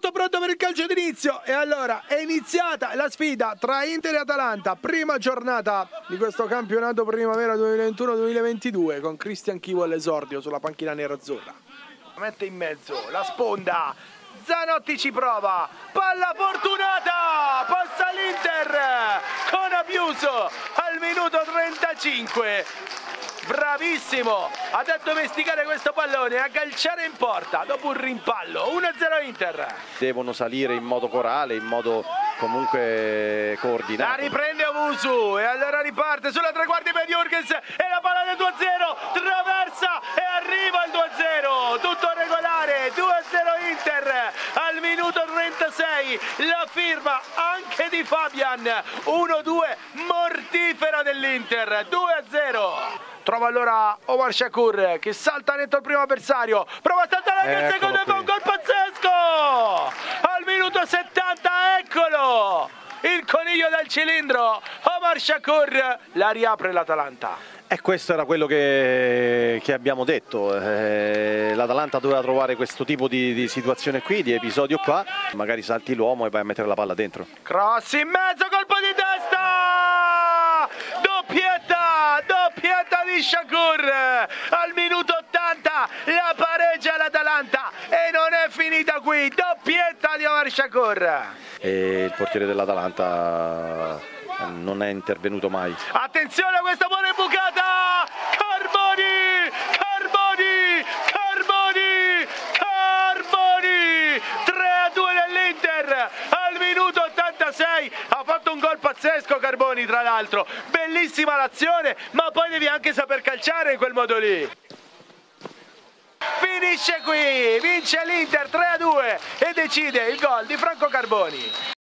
tutto pronto per il calcio d'inizio e allora è iniziata la sfida tra Inter e Atalanta, prima giornata di questo campionato primavera 2021-2022 con Christian Chivo all'esordio sulla panchina nerazzurra. Mette in mezzo la sponda, Zanotti ci prova, palla fortunata, passa l'Inter con Abiuso al minuto 35. Bravissimo ad addomesticare questo pallone, a calciare in porta dopo un rimpallo. 1-0 Inter. Devono salire in modo corale, in modo comunque coordinato. La riprende Owusu e allora riparte sulla tre quarti per Jürgens e la palla del 2-0, traversa e arriva il 2-0. Tutto regolare, 2-0 Inter al minuto 36. La firma anche di Fabian. 1-2 mortifera dell'Inter, 2-0. Trova allora Omar Shakur che salta netto il primo avversario, prova a saltare anche il secondo e fa un gol pazzesco! Al minuto 70, eccolo! Il coniglio dal cilindro, Omar Shakur, la riapre l'Atalanta. E questo era quello che abbiamo detto, l'Atalanta doveva trovare questo tipo di situazione qui, di episodio qua, magari salti l'uomo e vai a mettere la palla dentro. Cross in mezzo, colpo di testa! Doppietta di Shakur al minuto 80, la pareggia l'Atalanta e non è finita qui, doppietta di Omar Shakur. E il portiere dell'Atalanta non è intervenuto mai. Attenzione a questa buona bucata! Carboni! 3-2 dell'Inter al minuto 86, ha fatto un gol pazzesco Carboni tra l'altro, bellissima l'azione, ma poi devi anche saper calciare in quel modo lì. Finisce qui, vince l'Inter 3-2 e decide il gol di Franco Carboni.